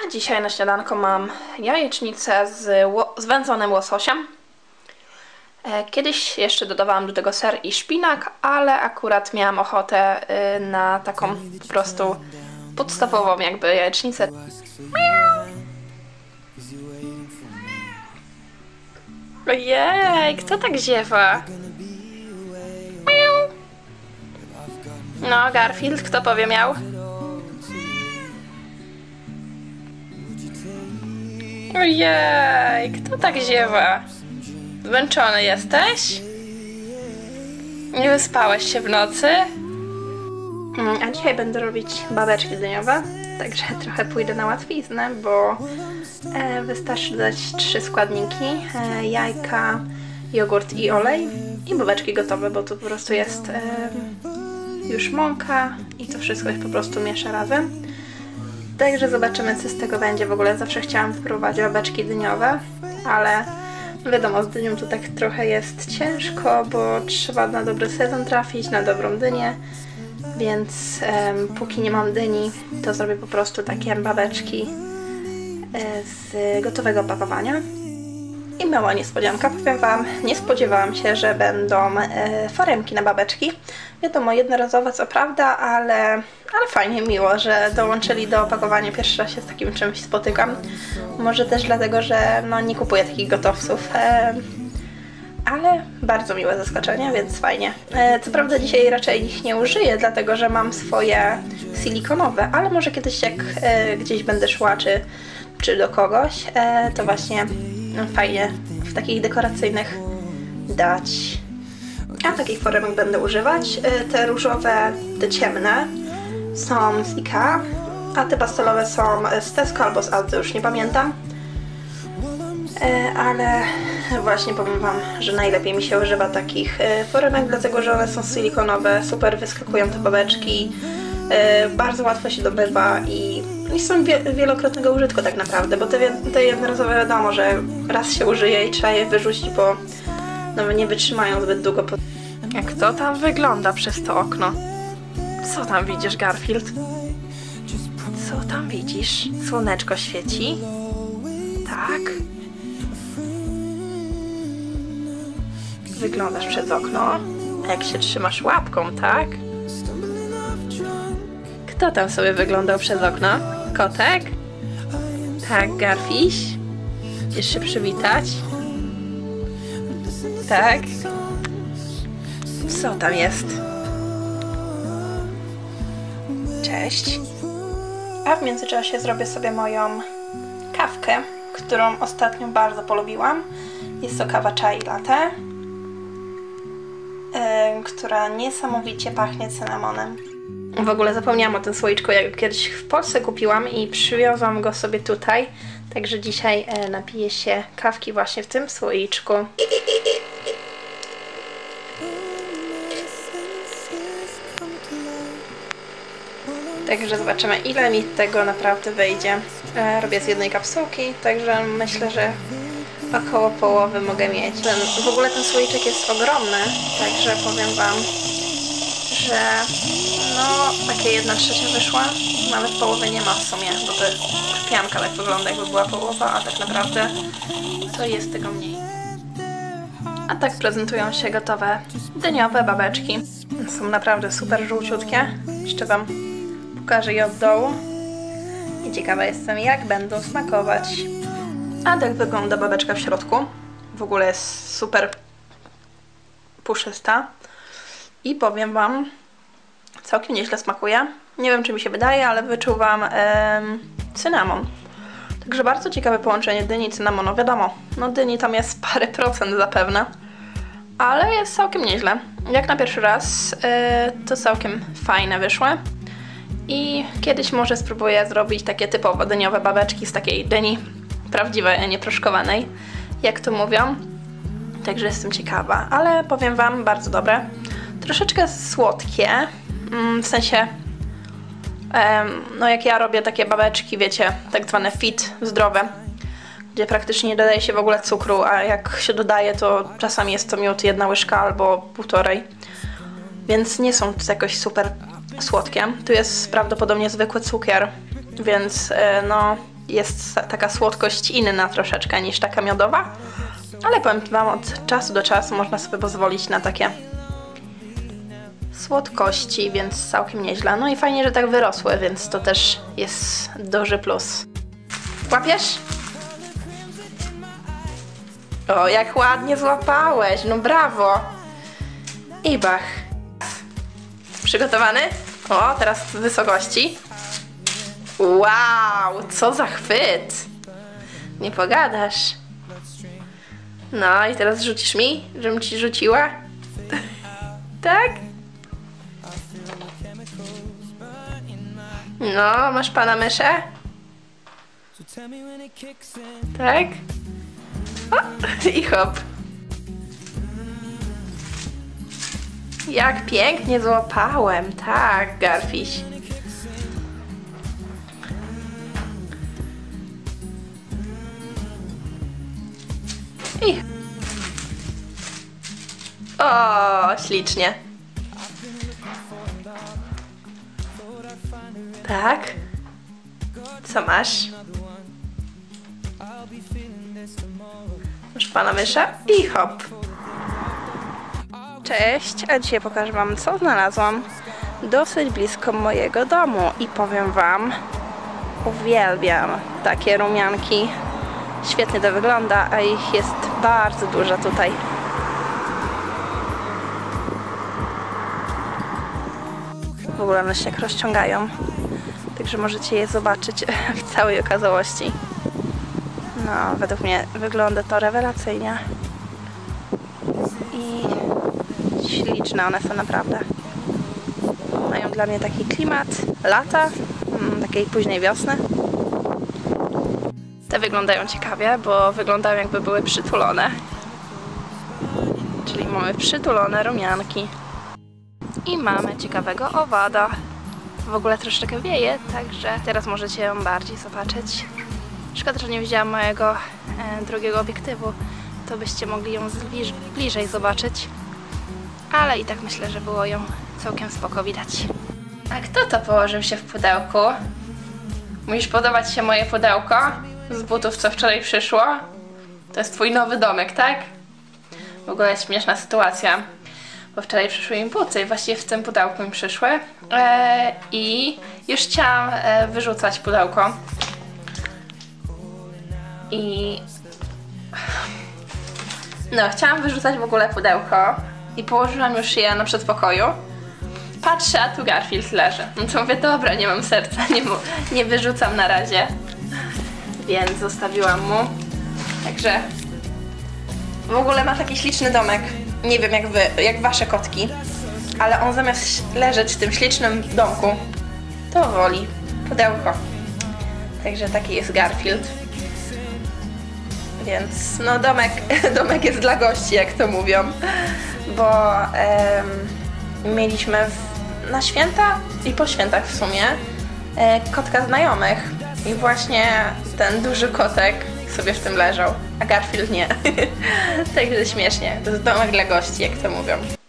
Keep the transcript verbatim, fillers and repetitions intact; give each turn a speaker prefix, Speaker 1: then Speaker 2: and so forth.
Speaker 1: dzisiaj na śniadanko mam jajecznicę z, z wędzonym łososiem. Kiedyś jeszcze dodawałam do tego ser i szpinak, ale akurat miałam ochotę na taką po prostu podstawową jakby jajecznicę. Ojej, kto tak ziewa? No, Garfield, kto powie miał? Ojej, kto tak ziewa? Zmęczony jesteś? Nie wyspałeś się w nocy? A dzisiaj będę robić babeczki dyniowe, także trochę pójdę na łatwiznę, bo e, wystarczy dodać trzy składniki, e, jajka, jogurt i olej i babeczki gotowe, bo to po prostu jest e, już mąka i to wszystko się po prostu miesza razem. Także zobaczymy, co z tego będzie. W ogóle zawsze chciałam spróbować babeczki dyniowe, ale wiadomo, z dynią to tak trochę jest ciężko, bo trzeba na dobry sezon trafić, na dobrą dynię, więc um, póki nie mam dyni, to zrobię po prostu takie babeczki e, z gotowego opakowania. I mała niespodzianka, powiem Wam, nie spodziewałam się, że będą e, foremki na babeczki. Wiadomo, jednorazowe co prawda, ale, ale fajnie, miło, że dołączyli do opakowania. Pierwszy raz się z takim czymś spotykam. Może też dlatego, że no, nie kupuję takich gotowców. E, ale bardzo miłe zaskoczenie, więc fajnie. E, co prawda dzisiaj raczej ich nie użyję, dlatego że mam swoje silikonowe, ale może kiedyś jak e, gdzieś będę szła, czy, czy do kogoś, e, to właśnie no, fajnie w takich dekoracyjnych dać. A takich foremek będę używać. Te różowe, te ciemne są z Ikea, a te pastelowe są z Tesco albo z Aldi, już nie pamiętam. Ale właśnie powiem Wam, że najlepiej mi się używa takich foremek, dlatego że one są silikonowe, super wyskakują te babeczki, bardzo łatwo się dobywa i, i są wie, wielokrotnego użytku tak naprawdę, bo te, te jednorazowe wiadomo, że raz się użyje i trzeba je wyrzucić, bo no, nie wytrzymają zbyt długo. Jak to tam wygląda przez to okno? Co tam widzisz, Garfield? Co tam widzisz? Słoneczko świeci? Tak? Wyglądasz przez okno? Jak się trzymasz łapką, tak? Kto tam sobie wyglądał przez okno? Kotek? Tak, Garfiś? Chcesz się przywitać? Tak? Co tam jest? Cześć. A w międzyczasie zrobię sobie moją kawkę, którą ostatnio bardzo polubiłam. Jest to kawa chai latte, yy, która niesamowicie pachnie cynamonem. W ogóle zapomniałam o tym słoiczku, jak kiedyś w Polsce kupiłam i przywiozłam go sobie tutaj. Także dzisiaj yy, napiję się kawki właśnie w tym słoiczku. Także zobaczymy, ile mi tego naprawdę wyjdzie. E, robię z jednej kapsułki, także myślę, że około połowy mogę mieć. Ten, w ogóle ten słoiczek jest ogromny, także powiem Wam, że no takie jedna trzecia wyszła. Nawet połowy nie ma w sumie, bo to szklanka tak wygląda, jakby była połowa, a tak naprawdę to jest tego mniej. A tak prezentują się gotowe dyniowe babeczki. Są naprawdę super żółciutkie. Jeszcze Wam pokażę je od dołu i ciekawa jestem, jak będą smakować. A tak wygląda babeczka w środku. W ogóle jest super puszysta i powiem Wam, całkiem nieźle smakuje. Nie wiem, czy mi się wydaje, ale wyczuwam em, cynamon. Także bardzo ciekawe połączenie dyni i cynamonu. Wiadomo, no dyni tam jest parę procent zapewne, ale jest całkiem nieźle. Jak na pierwszy raz e, to całkiem fajne wyszły. I kiedyś może spróbuję zrobić takie typowo dyniowe babeczki z takiej dyni prawdziwej, a nie proszkowanej, jak to mówią. Także jestem ciekawa, ale powiem Wam, bardzo dobre. Troszeczkę słodkie, w sensie, no jak ja robię takie babeczki, wiecie, tak zwane fit, zdrowe, gdzie praktycznie nie dodaje się w ogóle cukru, a jak się dodaje, to czasami jest to miód jedna łyżka albo półtorej. Więc nie są to jakoś super słodkie. Tu jest prawdopodobnie zwykły cukier, więc no jest taka słodkość inna troszeczkę niż taka miodowa. Ale powiem wam, od czasu do czasu można sobie pozwolić na takie słodkości, więc całkiem nieźle. No i fajnie, że tak wyrosły, więc to też jest duży plus. Łapiesz? O, jak ładnie złapałeś, no brawo! I bach. Przygotowany? O, teraz w wysokości. Wow, co za chwyt! Nie pogadasz. No i teraz rzucisz mi, żebym ci rzuciła? Tak? No, masz pana myszę? Tak? O, i hop. Jak pięknie złapałem, tak, Garfiś. I... O, ślicznie. Tak. Co masz? Masz pana mysza i hop. Cześć, a dzisiaj pokażę wam, co znalazłam dosyć blisko mojego domu i powiem wam, uwielbiam takie rumianki. Świetnie to wygląda, a ich jest bardzo dużo tutaj. W ogóle one się jak rozciągają, także możecie je zobaczyć w całej okazałości. No, według mnie wygląda to rewelacyjnie. I śliczne one są naprawdę. Mają dla mnie taki klimat lata, takiej późnej wiosny. Te wyglądają ciekawie, bo wyglądają jakby były przytulone. Czyli mamy przytulone rumianki. I mamy ciekawego owada. W ogóle troszeczkę wieje, także teraz możecie ją bardziej zobaczyć. Szkoda, że nie wzięłam mojego e, drugiego obiektywu, to byście mogli ją zbliż, bliżej zobaczyć. Ale i tak myślę, że było ją całkiem spoko widać. A kto to położył się w pudełku? Musisz podobać się moje pudełko z butów, co wczoraj przyszło. To jest twój nowy domek, tak? W ogóle śmieszna sytuacja, bo wczoraj przyszły mi buty i właściwie w tym pudełku mi przyszły. Eee, I już chciałam e, wyrzucać pudełko. I... No, chciałam wyrzucać w ogóle pudełko i położyłam już je na przedpokoju. Patrzę, a tu Garfield leży. No to mówię, dobra, nie mam serca, nie, mu, nie wyrzucam na razie. Więc zostawiłam mu. Także w ogóle ma taki śliczny domek. Nie wiem jak wy, jak wasze kotki, ale on zamiast leżeć w tym ślicznym domku, to woli pudełko. Także taki jest Garfield. Więc no domek, domek jest dla gości, jak to mówią. Bo em, mieliśmy w, na święta i po świętach w sumie e, kotka znajomych. I właśnie ten duży kotek sobie w tym leżał, a Garfield nie. Także śmiesznie. To jest domek dla gości, jak to mówią.